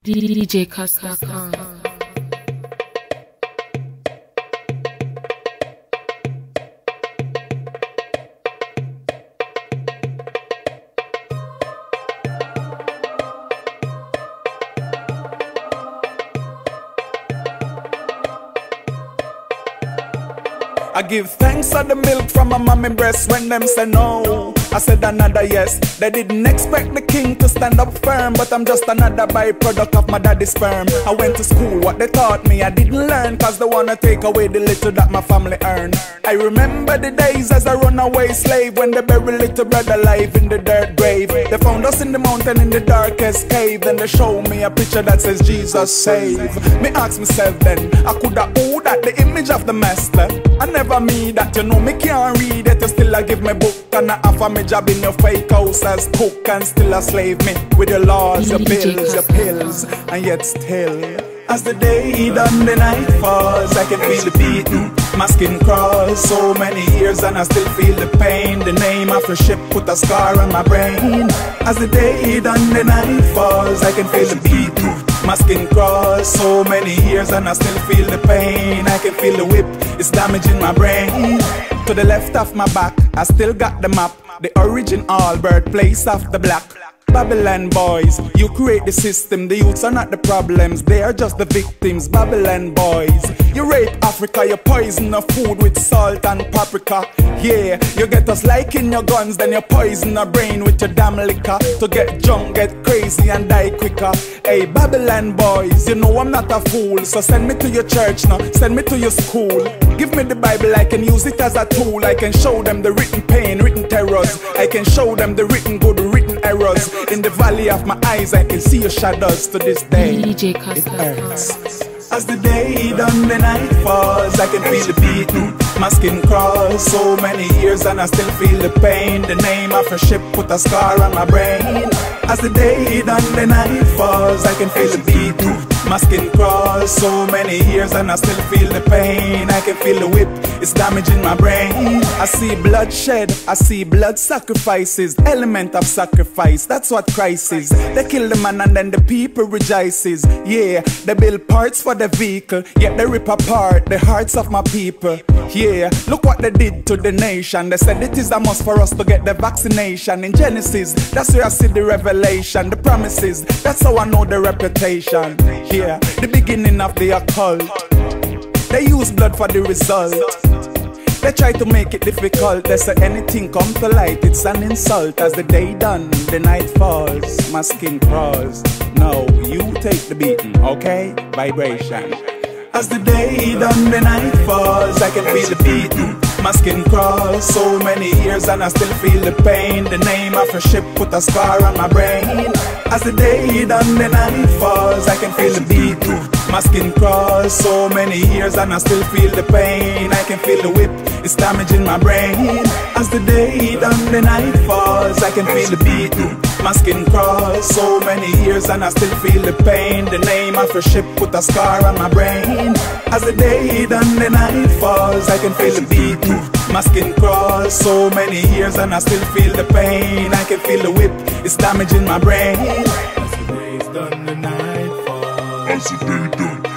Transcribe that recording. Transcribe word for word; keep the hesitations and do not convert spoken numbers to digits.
D J Cuss dot com. I give thanks for the milk from my mommy breast when them say no. I said another yes. They didn't expect the king to stand up firm, but I'm just another byproduct of my daddy's sperm. I went to school, what they taught me I didn't learn, cause they wanna take away the little that my family earned. I remember the days as a runaway slave, when they buried little brother alive in the dirt grave. They found us in the mountain in the darkest cave, then they showed me a picture that says Jesus save. Me ask myself then, I coulda who that the image of the master? I never me that, you know me can't read it, you still a give me book and I offer me job in your fake house as cook, and still a slave me with your laws, your bills, your pills, and yet still as the day done, the night falls, I can feel the beating, my skin crawls. So many years and I still feel the pain. The name of the ship put a scar on my brain. As the day done, the night falls, I can feel the beating, my skin crawls. So many years and I still feel the pain. I can feel the whip, it's damaging my brain. To the left of my back, I still got the map, the original birthplace of the black. Babylon boys, you create the system. The youths are not the problems, they are just the victims. Babylon boys, you rape Africa, you poison our food with salt and paprika. Yeah, you get us liking your guns, then you poison our brain with your damn liquor. To get drunk, get crazy and die quicker. Hey Babylon boys, you know I'm not a fool, so send me to your church now, send me to your school. Give me the Bible, I can use it as a tool. I can show them the written pain, written terrors. I can show them the written good, written errors. In the valley of my eyes, I can see your shadows to this day. D J Cuss dot com. It hurts. As the day done, the night falls, I can feel the beating, my skin crawls. So many years and I still feel the pain. The name of a ship put a scar on my brain. As the day done, the night falls, I can feel the beating, my skin crawls. So many years and I still feel the pain. I can feel the whip, it's damaging my brain. I see bloodshed, I see blood sacrifices, element of sacrifice, that's what Christ is. They kill the man and then the people rejoices. Yeah, they build parts for the vehicle, yet they rip apart the hearts of my people. Yeah, look what they did to the nation. They said it is a must for us to get the vaccination. In Genesis, that's where I see the revelation, the promises, that's how I know the reputation. Yeah, the beginning of the occult, they use blood for the result. They try to make it difficult. They say anything come to light, it's an insult. As the day done, the night falls, my skin crawls. No, you take the beating, okay? Vibration. As the day done, the night falls, I can feel the beating, my skin crawls. So many years and I still feel the pain. The name of a ship put a scar on my brain. As the day done, the night falls, I can feel the beating, my skin crawls. So many years and I still feel the pain. I can feel the whip, it's damaging my brain. As the day done, the night falls, I can feel the beating, my skin crawls. So many years and I still feel the pain. The name of a ship put a scar on my brain. As the day done, the night falls, I can feel the beating, my skin crawls. So many years and I still feel the pain. I can feel the whip, it's damaging my brain. As the day's done, the night falls. As the day done.